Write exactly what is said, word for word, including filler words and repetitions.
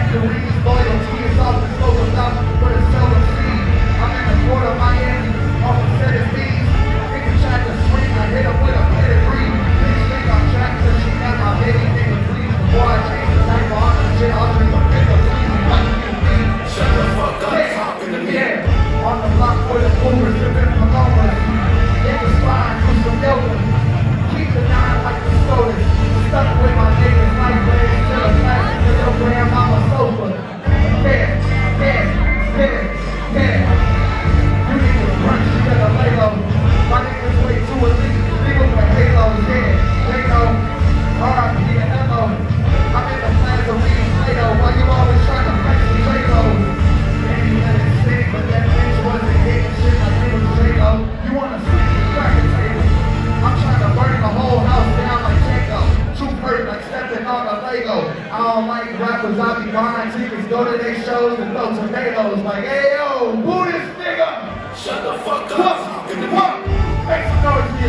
victories. Loyalty is often spoken about, but it's seldom seen. I'm in the port of Miami, off the set of bees. Nigga tried to swing, I hit him with a pedigree. Bitch think I'm trapped till she got my baby. Nigga, please, before I change the type of honor shit, I'll drink a bit of please. Like you be. Shut the fuck up, yeah. Talking to me. Yeah, on the block where the boomers dripping from over. In the spine, do some yoga. Keep the nine like the SoDo. Stuck with my niggas like legs to the plastic to your grandmama sofa. Yeah, yeah, yeah, yeah. You niggas run shit at a lay low. My niggas way too elite. Niggas with halos, yeah, they know. R I P and M O. I'm in the plans of reading Play-Doh while you always trying to flex the J-Lo's. And you let it sing, but that bitch wasn't hitting shit like it was J-Lo. You wanna swing the cracker table? I'm trying to burn the whole house down like Django. Too hurt like stepping on a Lego. I don't like rappers, I be buying tickets, go to their shows and throw tomatoes. Like, hey yo, who this nigga? Shut the fuck up. What? What? Make some noise for